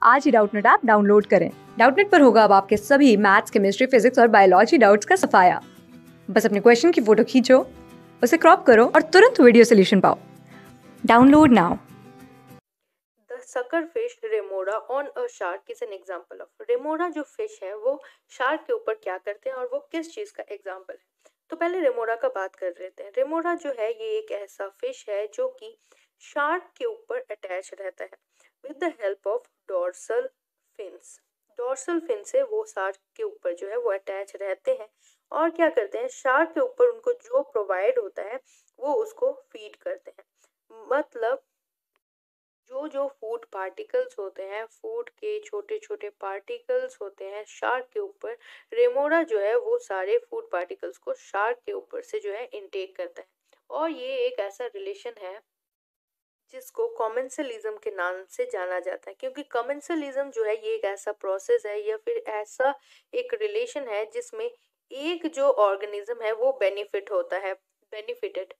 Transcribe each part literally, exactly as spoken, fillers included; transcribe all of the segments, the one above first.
आज ही Doubtnut app download करें। डाउटनेट पर होगा अब आपके सभी मैथ्स, केमिस्ट्री, फिजिक्स और बायोलॉजी डाउट्स का सफाया। बस अपने क्वेश्चन की फोटो खींचो, उसे क्रॉप करो और तुरंत वीडियो सोल्यूशन पाओ। Download now. The suckerfish remora on a shark is an example of remora जो फिश है वो शार्क के ऊपर क्या करते हैं और वो किस चीज का एग्जाम्पल है। तो पहले रेमोरा का बात कर लेते हैं। रेमोरा जो है ये एक ऐसा फिश है जो कि शार्क के ऊपर अटैच रहता है with the help of dorsal fins. Dorsal fin से वो शार्क के ऊपर जो है वो अटैच रहते हैं और क्या करते हैं, शार्क के ऊपर उनको जो प्रोवाइड होता है वो उसको फीड करते हैं। मतलब जो जो फूड पार्टिकल्स होते हैं, फूड के छोटे छोटे पार्टिकल्स होते हैं शार्क के ऊपर, रेमोरा जो है वो सारे फूड पार्टिकल्स को शार्क के ऊपर से जो है इनटेक करता है। और ये एक ऐसा रिलेशन है जिसको कॉमेंसलिज्म के नाम से जाना जाता है, क्योंकि कॉमेंसलिज्म जो है ये एक ऐसा प्रोसेस है या फिर ऐसा एक रिलेशन है जिसमें एक जो ऑर्गेनिज्म है वो बेनिफिट होता है, बेनिफिटेड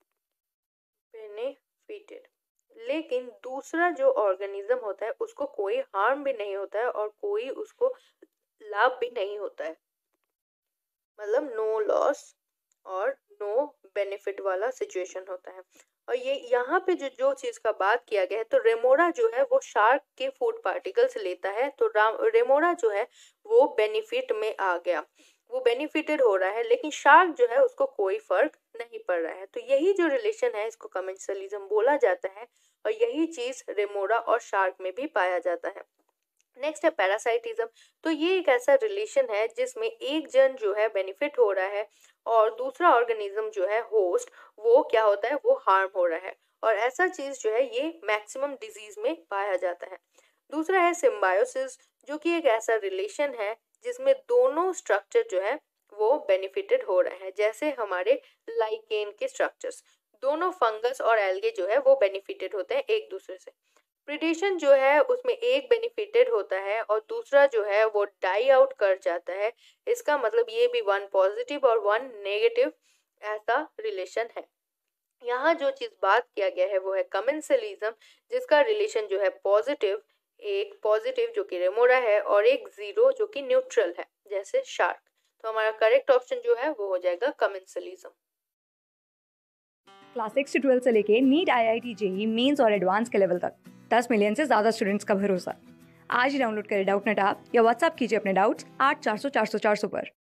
बेनिफिटेड लेकिन दूसरा जो ऑर्गेनिज्म होता है उसको कोई हार्म भी नहीं होता है और कोई उसको लाभ भी नहीं होता है। मतलब नो लॉस और नो बेनिफिट वाला सिचुएशन होता है। और ये यहाँ पे जो जो चीज का बात किया गया है, तो रेमोरा जो है वो शार्क के फूड पार्टिकल्स लेता है, तो रेमोरा जो है वो बेनिफिट में आ गया, वो बेनिफिटेड हो रहा है, लेकिन शार्क जो है उसको कोई फर्क नहीं पड़ रहा है। तो यही जो रिलेशन है इसको कमेंसलिज्म बोला जाता है और यही चीज रेमोरा और शार्क में भी पाया जाता है। नेक्स्ट है पैरासाइटिज्म। तो ये एक ऐसा रिलेशन है जिसमें एक जन जो है बेनिफिट हो रहा है और दूसरा ऑर्गेनिज्म जो है होस्ट वो क्या होता है, वो हार्म हो रहा है। और ऐसा चीज जो है ये मैक्सिमम डिजीज में पाया जाता है। दूसरा है सिम्बायोसिस, जो कि एक ऐसा रिलेशन है जिसमें दोनों स्ट्रक्चर जो है वो बेनिफिटेड हो रहे हैं। जैसे हमारे लाइकेन के स्ट्रक्चर्स, दोनों फंगस और एल्गे जो है वो बेनिफिटेड होते हैं एक दूसरे से। प्रिडेशन जो है उसमें एक बेनिफिटेड होता है और दूसरा जो है वो डाई आउट कर जाता है। इसका मतलब ये भी वन पॉजिटिव और वन नेगेटिव ऐसा रिलेशन है। यहाँ जो चीज बात किया गया है वो है कमेंसलिज्म, जिसका रिलेशन जो है पॉजिटिव, एक पॉजिटिव जो कि रेमोरा है और एक जीरो जो कि न्यूट्रल है जैसे शार्क। तो हमारा करेक्ट ऑप्शन जो है वो हो जाएगा कमेंसलिज्म। क्लास सिक्स से ट्वेल्थ से लेके NEET, I I T, JEE Mains और एडवांस के लेवल तक दस मिलियन से ज्यादा स्टूडेंट्स का भरोसा। आज ही डाउनलोड करें डाउटनेट ऐप या व्हाट्सएप कीजिए अपने डाउट्स आठ चार सौ चार सौ चार सौ पर।